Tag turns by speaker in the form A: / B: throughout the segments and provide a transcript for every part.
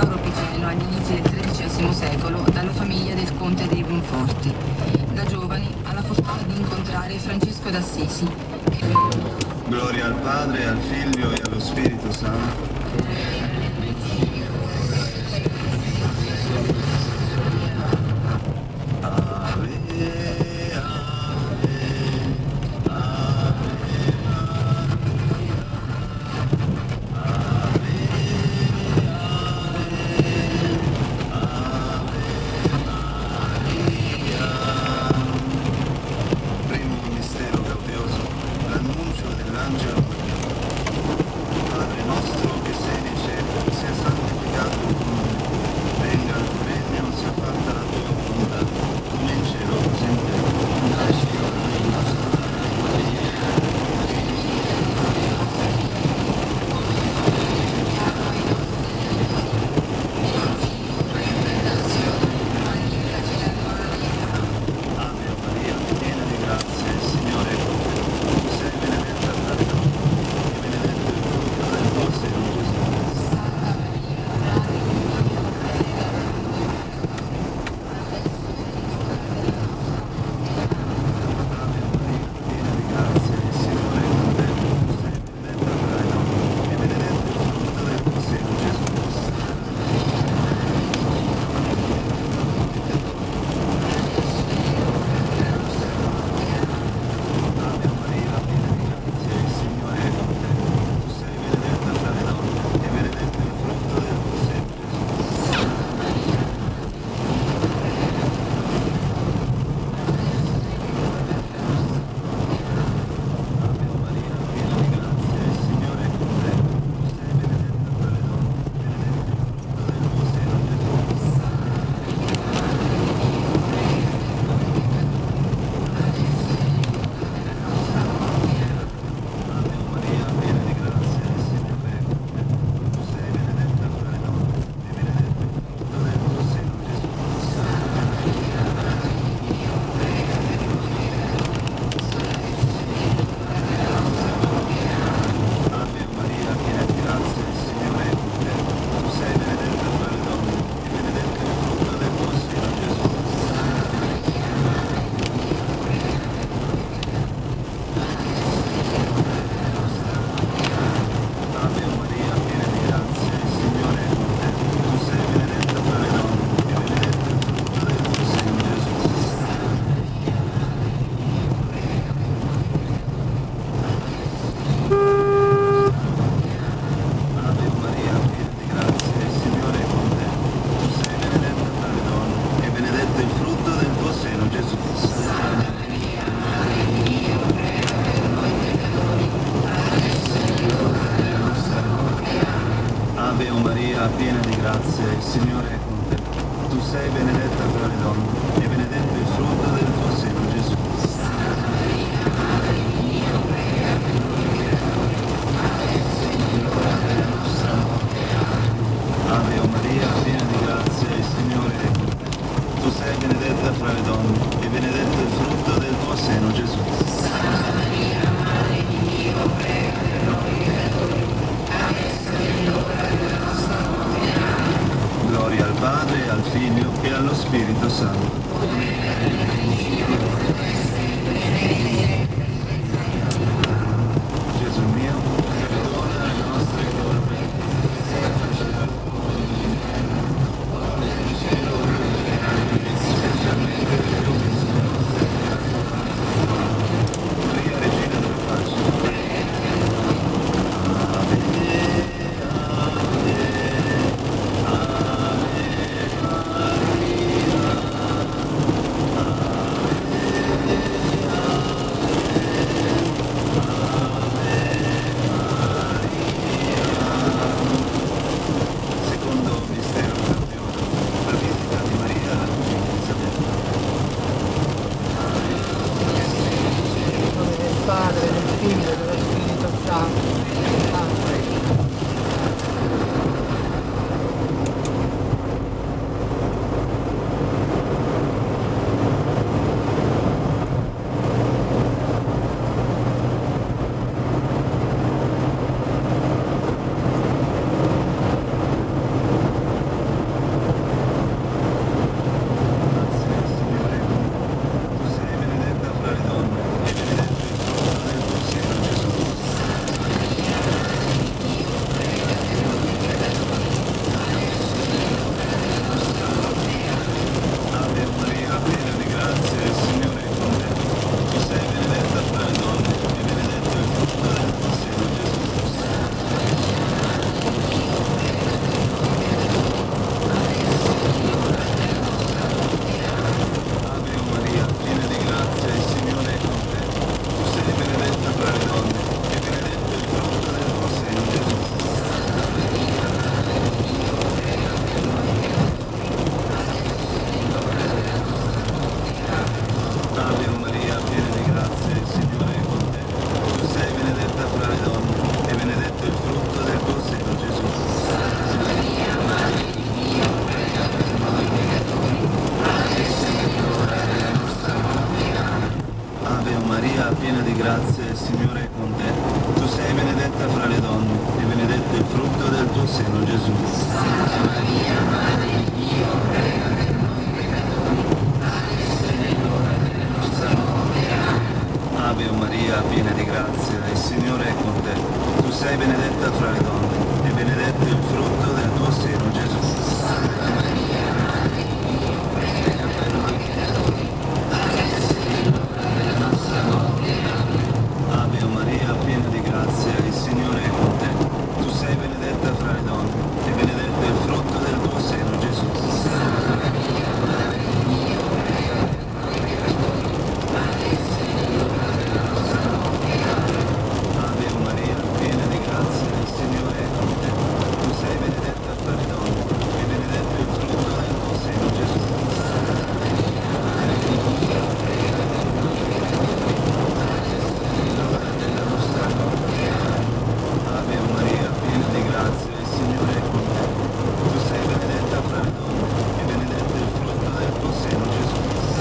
A: Teodoro Picello agli inizi del XIII secolo dalla famiglia del conte dei Bonforti. Da giovani ha la fortuna di incontrare Francesco d'Assisi.
B: Gloria al Padre, al Figlio e allo Spirito Santo.
C: piena di grazia, il Signore è con te. Tu sei benedetta tra le donne, e benedetto il frutto del tuo seno, Gesù. Ave o Maria, piena di grazia, il Signore è con te. Tu sei benedetta fra le donne, e benedetto il frutto del tuo seno, Gesù.
D: Santa Maria, Madre di Dio, prega per noi peccatori, adesso è l'ora della nostra morte. Amen.
C: Gloria al Padre, al Figlio e allo Spirito Santo. Gesù mio, perdona le nostre colpe. Maria, Regina della Pace. Secondo mistero grazioso, la visita di Maria a Elisabetta.
E: Nel nome del Padre, del Figlio e dello Spirito Santo. Amen.
C: Maria, piena di grazia, il Signore è con te. Tu sei benedetta fra le donne, e benedetto il frutto del tuo seno, Gesù.
D: Santa Maria, Madre di Dio, prega per noi peccatori, adesso è l'ora della nostra morte. Amen.
C: Ave Maria, piena di grazia, il Signore è con te. Tu sei benedetta fra le donne, e benedetto il frutto del tuo seno, Gesù.
D: Santa Maria, Madre di Dio, prega per noi peccatori, adesso è l'ora della nostra morte. Amen.
C: Ave Maria, piena di grazia, il Signore è con te. Tu sei benedetta fra le donne, e benedetto il frutto del tuo seno, Gesù.
D: Santa Maria, Madre di Dio, prega per noi peccatori, adesso è l'ora della nostra morte. Amen.
C: Ave Maria, piena di grazia, il Signore è con te. Tu sei benedetta fra le donne, e benedetto il frutto del tuo seno, Gesù. Ave Maria, piena di grazia, il Signore è con te. Tu sei benedetta fra le donne, e benedetto il frutto del tuo seno, Gesù.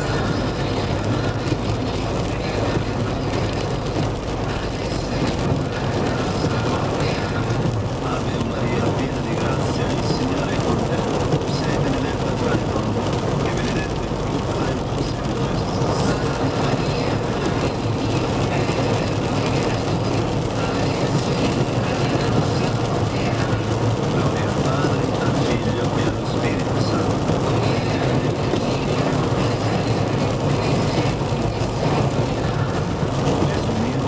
C: Ave Maria, piena di grazia, il Signore è con te. Tu sei benedetta fra le donne, e benedetto il frutto del tuo seno, Gesù. Gloria al Padre, al Figlio e allo Spirito Santo. Gesù mio,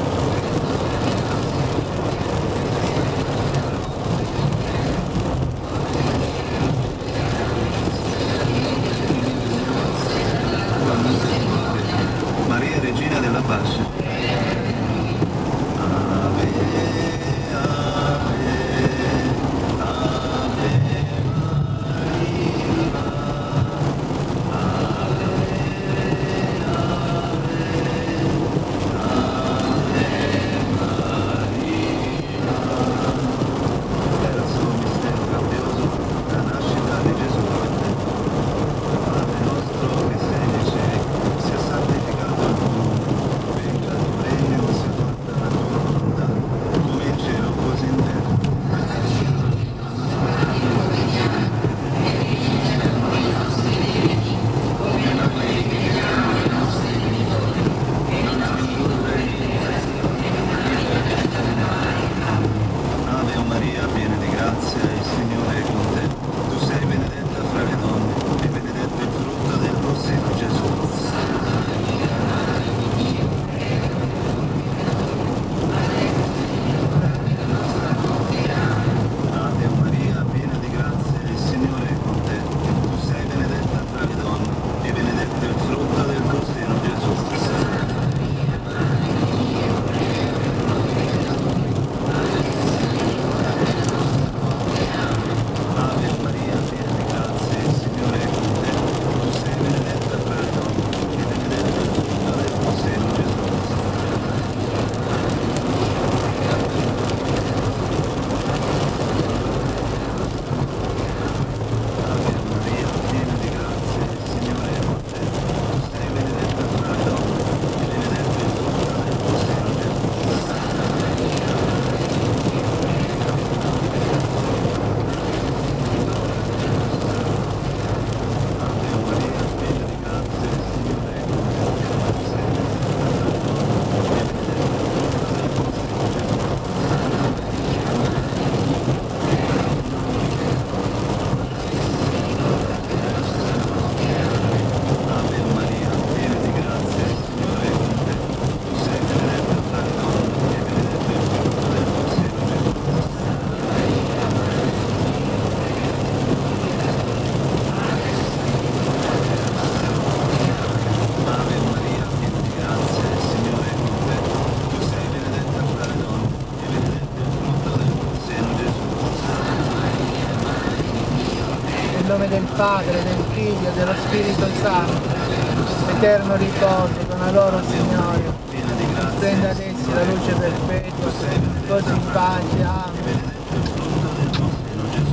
C: Maria, Regina della Pace. Ave, ave, ave Terzo mistero grandioso, la nascita di Gesù. Padre nostro che sei nei cieli, sia santificato il tuo nome, venga il tuo regno, sia fatta la tua volontà, come in cielo così in terra.
D: Come noi richiediamo ai nostri debitori, e non ci indurre in tentazione,
C: Ave Maria, piena di grazia, il Signore è con te. Tu sei benedetta fra le donne, e benedetto il frutto del tuo seno, Gesù. Ave Maria, piena di grazia, il Signore è con te. Tu sei benedetta fra le donne, e benedetto il frutto del tuo seno, Gesù. Ave Maria, piena di grazia, il Signore è con te. Tu sei benedetta fra le donne, e benedetto il frutto del tuo seno, Gesù. Ave Maria, piena di grazia, il Signore è con te. Tu sei benedetta fra le donne, e benedetto il frutto del tuo seno, Gesù. Ave Maria, piena di grazia, il Signore è con te. Tu sei benedetta fra le donne, e benedetto il frutto del tuo seno, Gesù. Ave Maria, piena di grazia, il Signore è con te. Tu sei benedetta fra le donne, e benedetto il frutto del tuo seno, Gesù. Ave Maria, piena di grazia, il Signore è con te. Tu sei benedetta fra le donne, e benedetto il frutto del tuo seno, Gesù.
E: Nel nome del Padre, del Figlio e dello Spirito Santo, eterno riposo con la loro Signore,
C: Piena di grazia,
E: prenda ad essi la luce perpetua, così in pace. Amen.
C: benedetto il frutto del tuo seno, Gesù.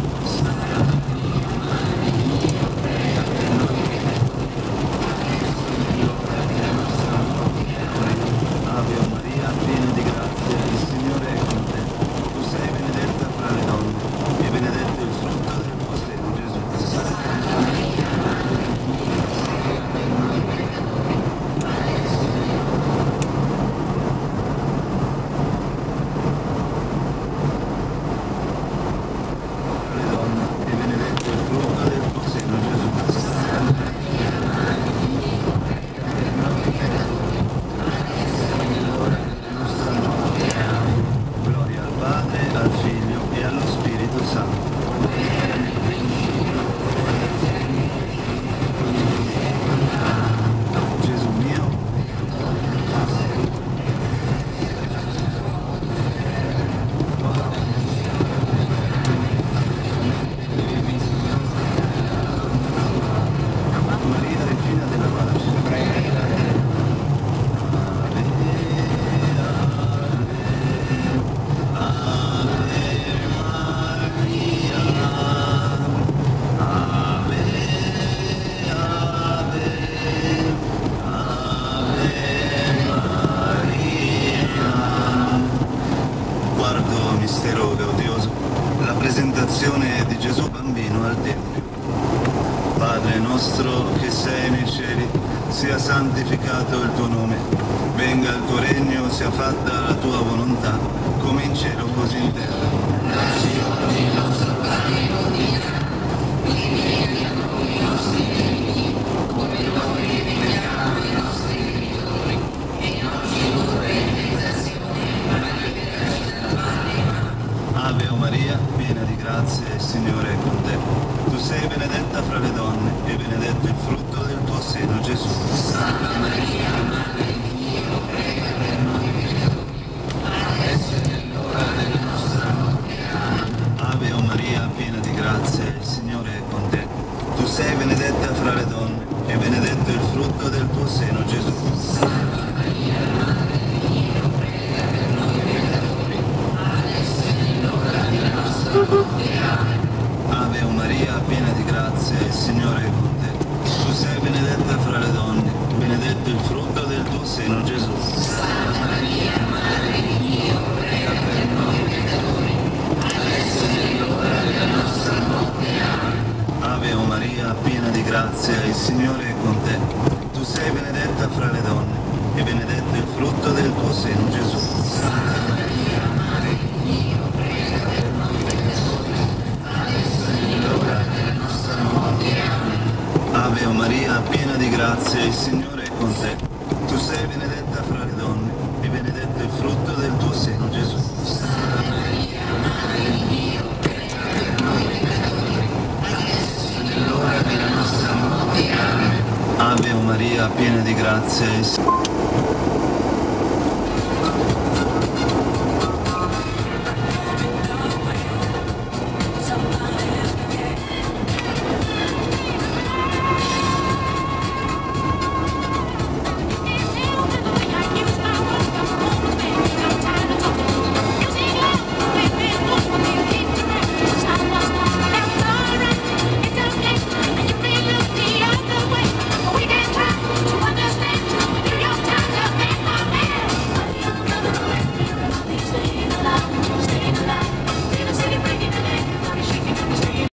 B: l'adorazione di Gesù bambino al Tempio. Padre nostro che sei nei cieli, sia santificato il tuo nome, venga il tuo regno, sia fatta la tua volontà, come in cielo così in terra.
D: Dacci oggi il nostro pane quotidiano, rimetti a noi i nostri debiti, come noi rimettiamo ai nostri debitori, e non ci indurre in tentazione, ma liberaci dal male.
B: Ave o Maria, piena di grazia, il Signore è con te. Tu sei benedetta fra le donne, e benedetto il frutto del tuo seno, Gesù.
D: Santa Maria, Madre di Dio, prega per noi peccatori, adesso è nell'ora della nostra morte. Amen.
B: Ave o Maria, piena di grazia, il Signore è con te. Tu sei benedetta fra le donne, e benedetto il frutto del tuo seno, Gesù.
D: Santa Maria, Madre di Dio, prega per noi peccatori, adesso è nell'ora della nostra morte. Amen.
B: Ave o Maria, piena di grazia, il Signore è con te. Tu sei benedetta fra le donne, benedetto il frutto del tuo seno, Gesù.
D: Santa Maria, Madre di Dio, prega per noi peccatori, adesso è nell'ora della nostra morte. Amen.
B: Ave o Maria, piena di grazia, il Signore è con te. Tu sei benedetta fra le donne, e benedetto il frutto del tuo seno, Gesù.
D: Santa Maria, Madre di Dio, prega per noi peccatori, adesso è nell'ora della nostra morte. Amen.
B: Ave o Maria, piena di grazia, il Signore è con te. Tu sei benedetta fra le donne, e benedetto il frutto del tuo seno, Gesù.
D: Santa Maria, Madre di Dio, prega per noi peccatori, adesso è nell'ora della nostra morte. Amen.
B: Ave o Maria, piena di grazia, il Signore